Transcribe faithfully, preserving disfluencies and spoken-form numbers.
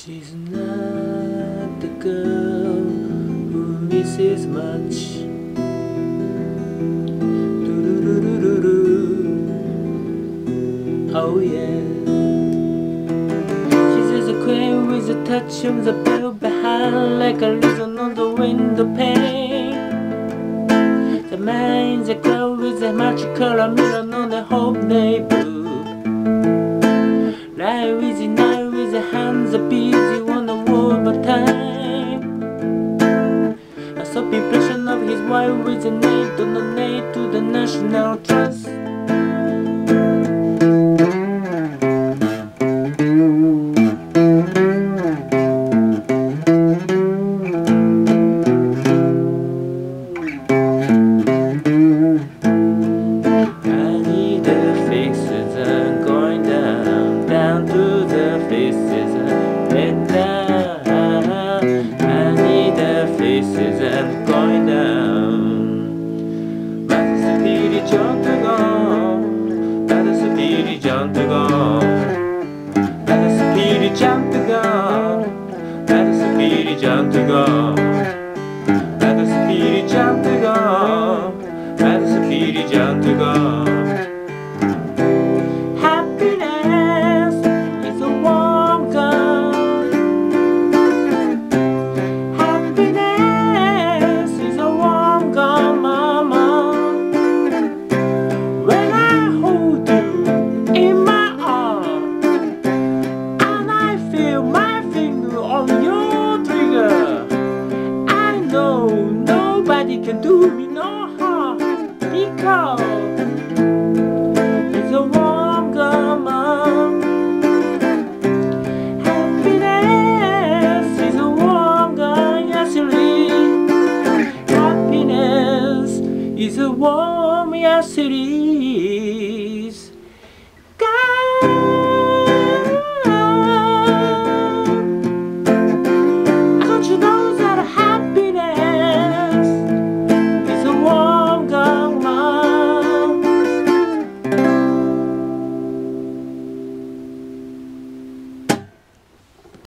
She's not the girl who misses much. Doo-doo-doo-doo-doo. Oh yeah. She's just a queen with a touch of the bell behind, like a listen on the window pane. The mind's a cloud with a magical mirror on the whole day blue. Lie with the night with the hands are busy on the wall but time. A soft impression of his wife with the name to donate to the National Trust. Faces and going down. But it's a pity John to go. But it's a pity John to go. But it's a pity John to go. But it's a pity John to go. But it's a pity John to go. But it's a pity John to go. Nobody can do me no harm because it's a warm girl, mom. Happiness is a warm girl, yes it is. Happiness is a warm, yes it is.